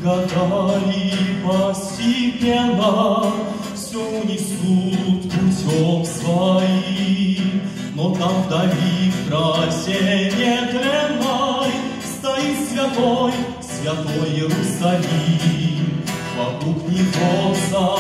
года и постепенно все унесут путем своим, но там вдали в трассе нетленной стоит святой, святой Иерусалим. Вокруг него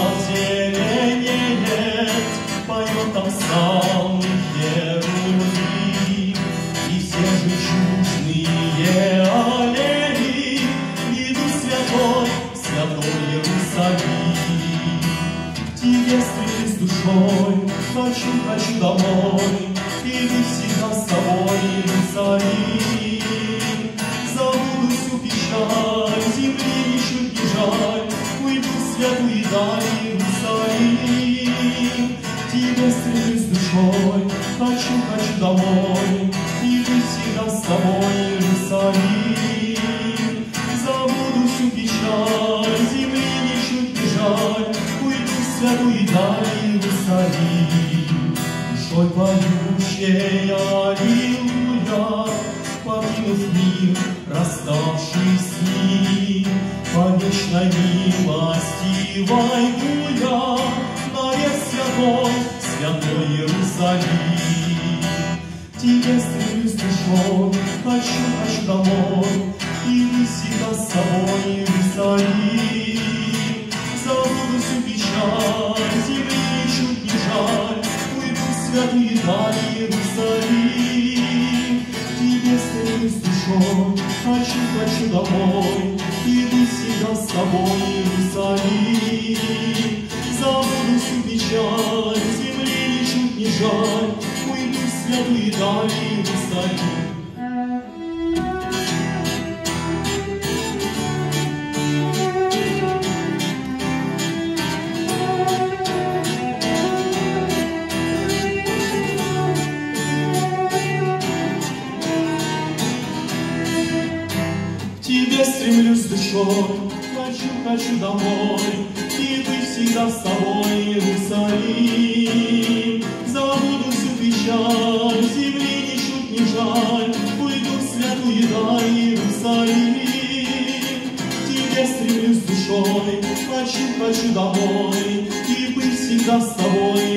зазеленеет, поет там сам Херувим, и все жемчужные аллеи виду святой, святой Иерусалим. Тебе стремлюсь душой, хочу домой, иду всегда с тобой, Иерусалим. Забуду всю печаль, земли ничуть не жаль, уйду в святую даль, Иерусалим. Тебе стремлюсь душой, хочу домой, иду всегда с тобой, Иерусалим. Забуду всю печаль, земли ничуть не жаль, уйду в святую даль, Иерусалим. Душой поющей аллилуйя, покинув мир, расставшись с ним, по вечной милости войду я на век святой, святой Иерусалим. Тебе стремлюсь душой, хочу домой, иду всегда с собой, Иерусалим. Забуду всю печаль, земли чуть не жаль, уйду в святую даль, Иерусалим. Тебе стремлюсь душой, хочу домой, иду всегда с тобой, Иерусалим. Забуду всю печаль, земли ничуть не жаль, уйду в святую даль, Иерусалим. Тебе стремлюсь душой, хочу домой, иду всегда с тобой, Иерусалим. Забуду всю печаль, земли ничуть не жаль, уйду в святую даль, Иерусалим. Тебе стремлюсь душой, хочу домой, и быть всегда с тобой,